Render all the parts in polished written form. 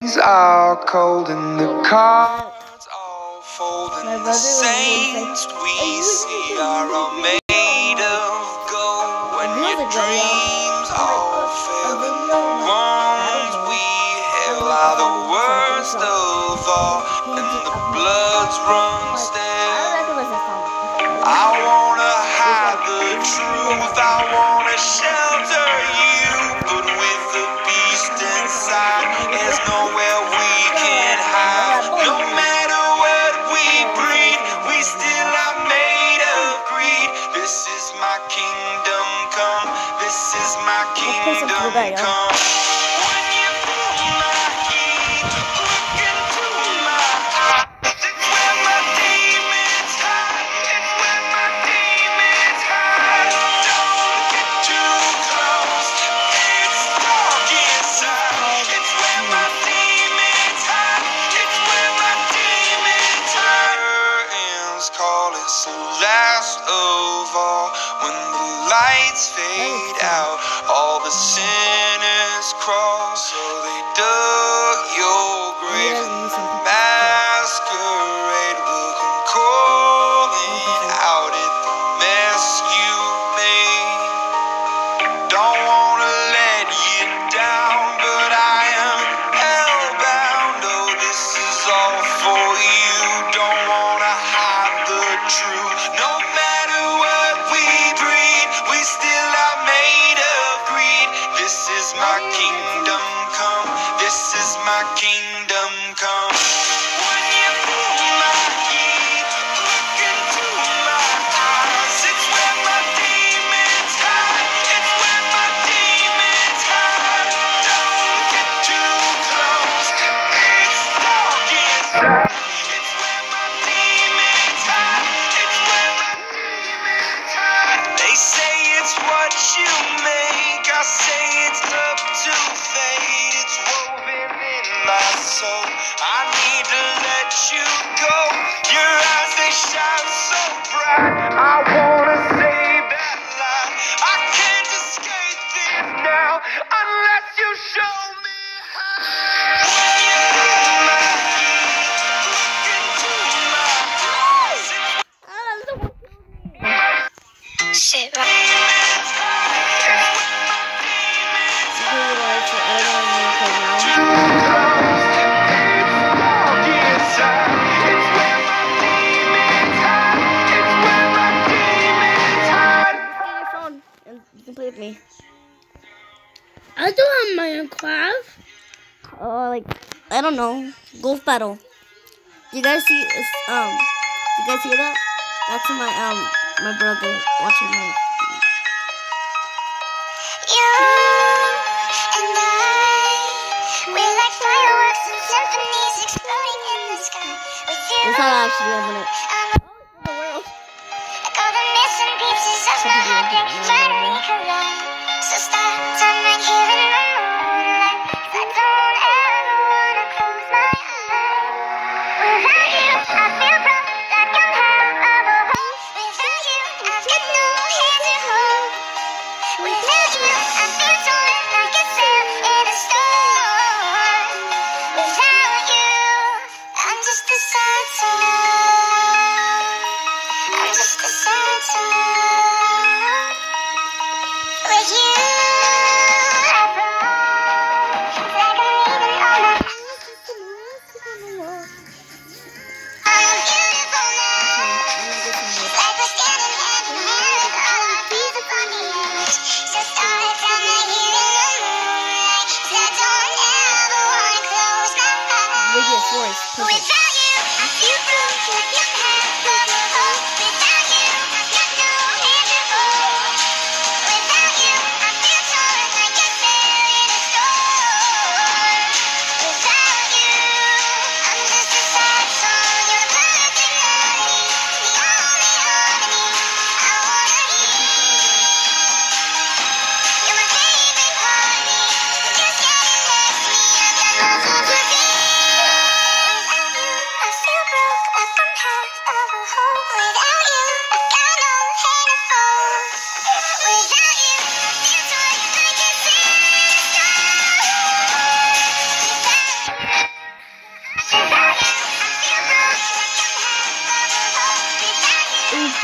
Are cold and the cards all fold, and the saints we see are all made of gold. When your dreams all fail and the ones we hail are the worst of all, and the bloods run stale. I wanna hide the truth, I wanna shelter you, but with the beast inside, there's nowhere we can hide. No matter what we breed, we still are made of greed. This is my kingdom come, this is my kingdom come. When you feel my heat, look into my eyes. It's where my demons hide, it's where my demons hide. Don't get too close, it's dark inside. It's where my demons hide, it's where my demons hide. Curtains call, it's the last of all. When the lights fade out, all the sinners crawl. So they dug your grave and the masquerade will come calling out at the mess you made. Don't wanna let you down, but I am hellbound. Oh, this is all for you. Don't wanna hide the truth. No matter what we breed, we still are made of greed. This is my kingdom come, this is my kingdom come. When you feel my heat, look into my eyes. It's where my demons hide, it's where my demons hide. Don't get too close, it's dark inside. It's where my demons hide, it's where my demons hide. They say it's what you make, I say it's up to fate. It's woven in my soul, I need to let you go. Your eyes, they shine so bright, I wanna save that light. I can't escape this now unless you show me how. When you feel my heat, look into my eyes. Shit, right. Play with me. I do have Minecraft. Like I don't know, golf battle. Do you guys see? Do you guys see that? That's my brother watching my. You and I, we're like fireworks and symphonies exploding in the sky. With you, That's how I actually open it. all the missing pieces of my heart that finally collide. So stop, turn right here in the moonlight, 'cause I don't ever wanna close my eyes. Without you, I feel broke, like I'm half of a whole. Without you, I've got no hand to hold. Without you, I feel torn like a sail in a storm. Without you, I'm just a sad song. I'm just a sad song. With you, I fall like I'm leaving all my. I'm a beautiful night, like we're standing hand in hand with all our fears upon the edge. So start down right here in the moonlight, 'cause I don't ever wanna close my eyes. Without you, I feel broke like I'm half of a whole. Without you, I've got no hand to hold. Without you, I feel torn like a sail in a storm. Without you, I'm just a sad song. You're the perfect melody, the only harmony I wanna hear. You're my favorite part of me, just getting next to me. I've got no sympathy. Without you, I feel broke like I'm half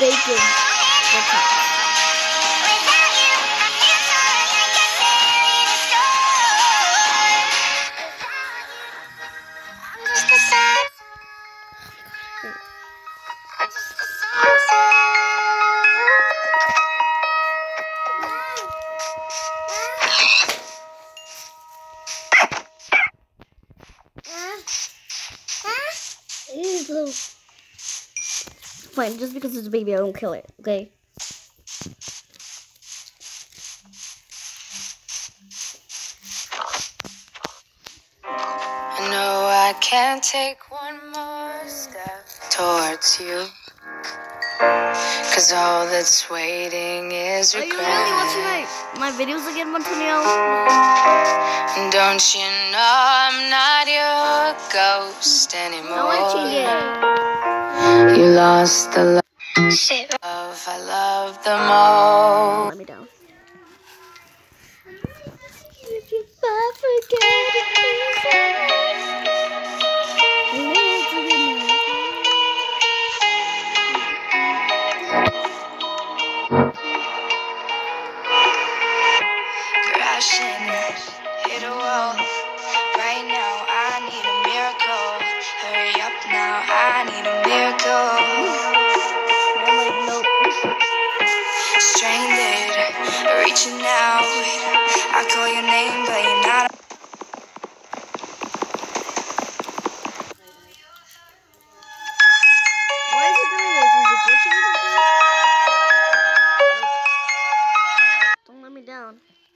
bacon. Without you, I feel so like a sail in a storm. I'm just a song. I'm just a song. Fine, just because it's a baby, I won't kill it, okay? I know I can't take one more step towards you, 'cause all that's waiting is Are you regret. really watching my videos again, Antonio? And don't you know I'm not your ghost anymore? No, I cheated. You lost the love Shit. I love the most. Let me down. If you forget it, Crashing, hit a wall. Right now, I need a miracle. Hurry up now, I need a miracle. I'm like, nope. Stranded, reaching out. I call your name, but you're not. Why is he doing this? Is it glitching or something? Don't let me down.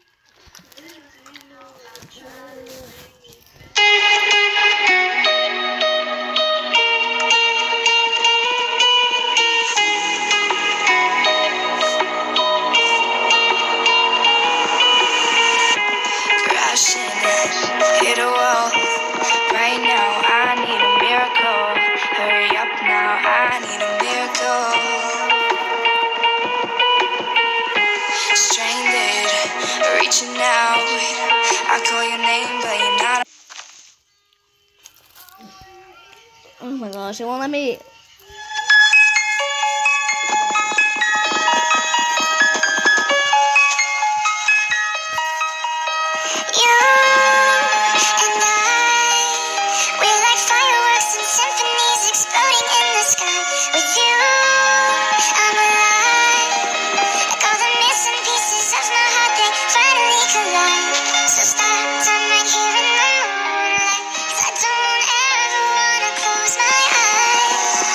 Crashing, hit a wall. Right now, I need a miracle. Hurry up now, I need a miracle. Stranded, reaching out. I call your name, but you're not. Oh my gosh, it won't let me. You and I, we're like fireworks and symphonies exploding in the sky. With you, I'm alive. Like all the missing pieces of my heart, they finally collide. So start time right here in the moonlight, 'cause I don't ever wanna close my eyes.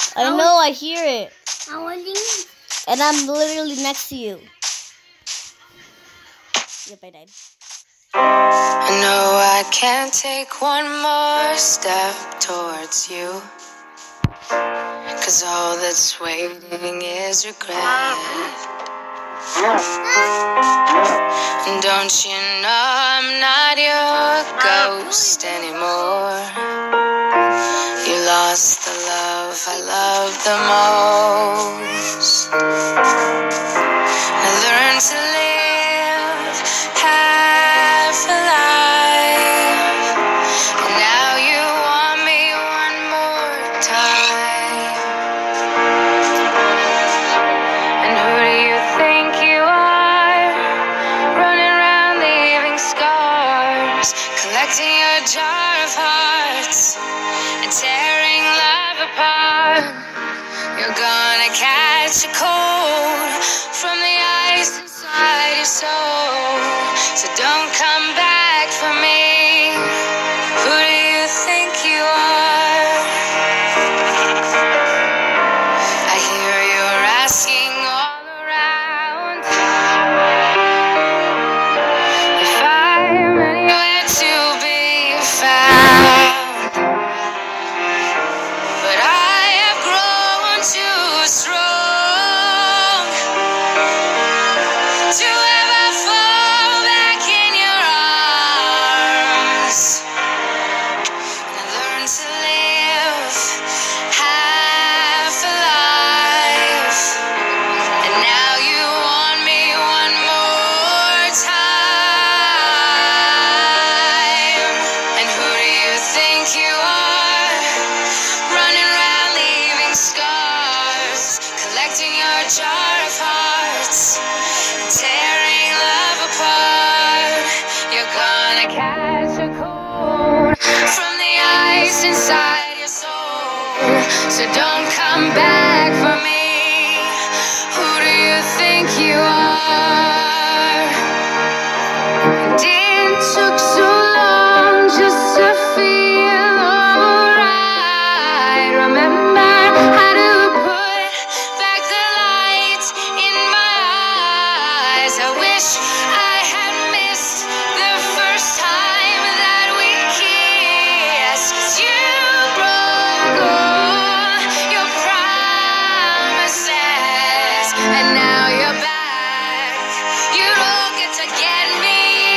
I know, I hear it. I want you. And I'm literally next to you. Yep, I died. I know I can't take one more step towards you, 'cause all that's waiting is regret. And don't you know I'm not your ghost anymore? You lost the love I loved the most. I learned to live half alive, and now you want me one more time. And who do you think you are, running around leaving scars, collecting your jar of hearts and tearing love apart? You're gonna catch a cold from the ice inside your soul, so don't come back for me. Who do you think you are? I hear you're asking all around if I'm anywhere to be found, but I have grown too strong to ever fall back in your arms. And I learned to live half alive, and now you want me one more time. And who do you think you are, running around leaving scars, collecting your jar of hearts, tearing love apart? You're gonna catch a cold from the ice inside your soul, so don't come back for me. Who do you think you are? And it took so long just to feel alright. Remember how to put back the light in my eyes. I wish I had missed the first time that we kissed, 'cause you broke all your promises, and now you're back. You don't get to get me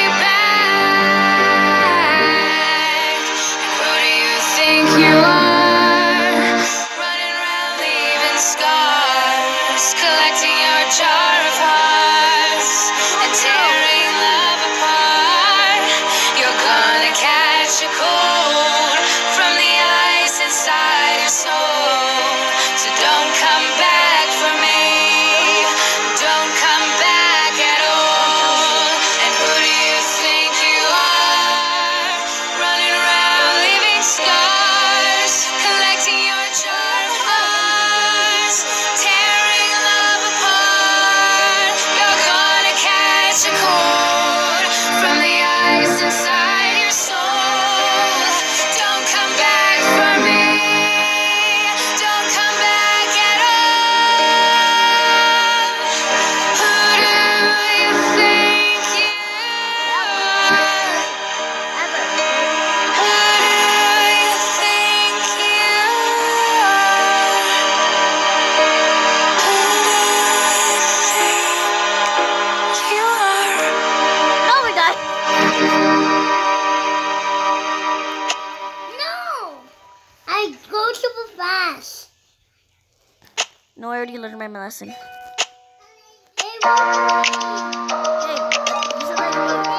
back. Who do you think you are, running around leaving scars, collecting your jar of hearts and tearing love apart? You're gonna catch a cold from the ice inside your soul, so don't come back for me. Don't come back at all. And who do you think you are, running around leaving scars, collecting your jar of hearts, tearing love apart? You're gonna catch a cold from the ice inside your soul. Don't come back for me. Don't come back at all. Who do you think you are? Who do you think you are? Oh my god. No! I go super fast. No, I already learned my lesson. Hey, Hey, you said that you were-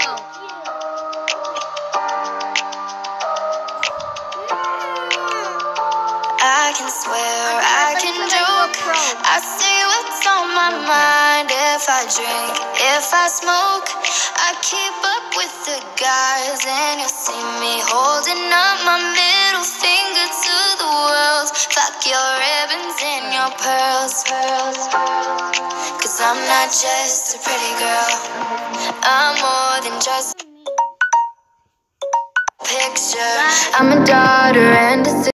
I can swear, I can joke, I say what's on my mind. If I drink, if I smoke, I keep up with the guys, and you'll see me holding up my middle finger to the world. Fuck your ribbons and your pearls, 'cause I'm not just a pretty girl, I'm more than just a picture. I'm a daughter and a sister.